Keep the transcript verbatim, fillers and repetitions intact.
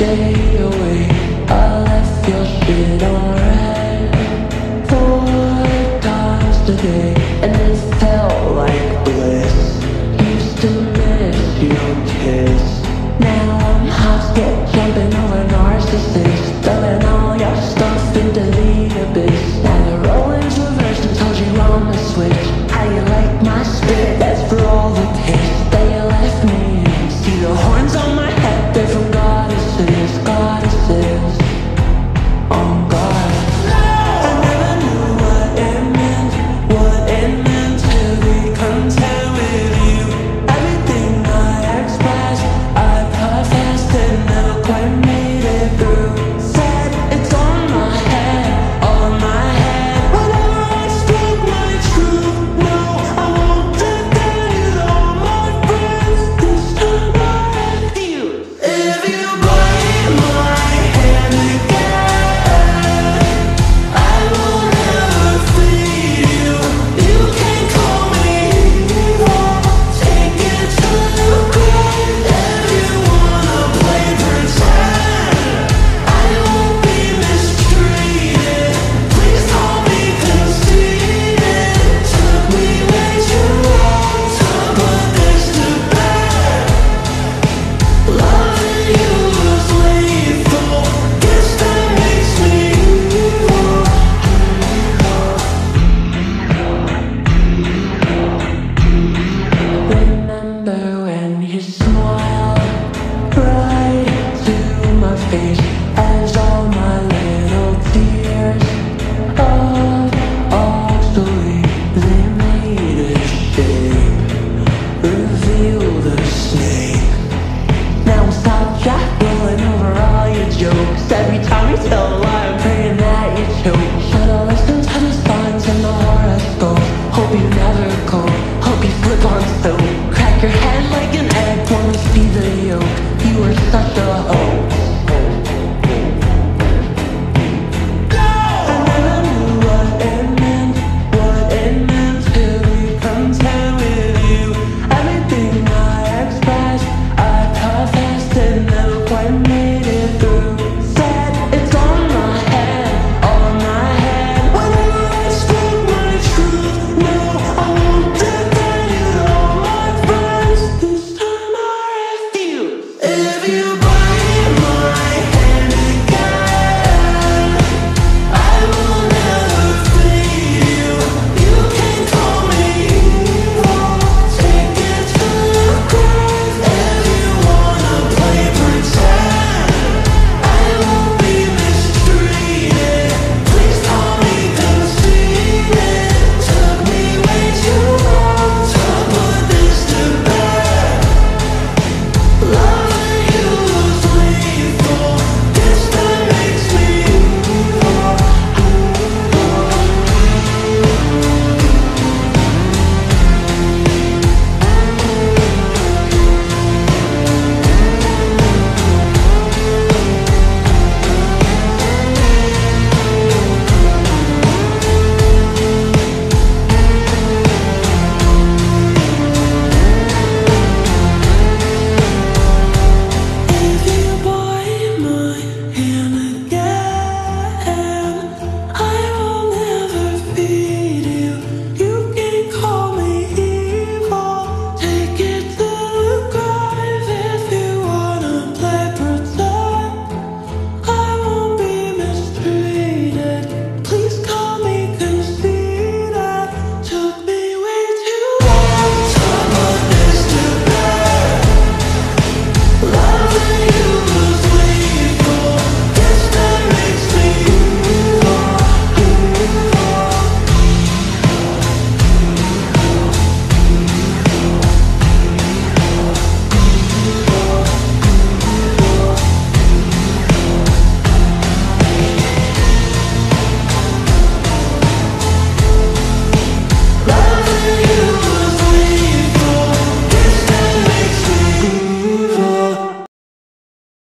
stay away. I left your shit on red four times today, and it felt like bliss. Used to miss your kiss. Now I'm hot, get jumping over narcissists, dumping all your stuff into the abyss. Now the rolling's reversed and told you on the switch. How you like my spit? That's for all the piss that you left me in. See the horns on my head, they're from goddesses, goddesses. Oh God, I never knew what it meant, what it meant to be content with you. Everything I expressed, I professed and never quite made it through. Said it's on my head, all in my head. Whenever I speak my truth, no, I won't deny it. All my friends, this time I refuse. If you bite my hand again, I will never flee you. You can call me evil, take it to the grave. If you wanna play pretend, I won't be mistreated. Please call me conceited. Took me way too long to put this to bed. Loving you was lethal. Guess that makes me evil. Remember when you smiled right to my face.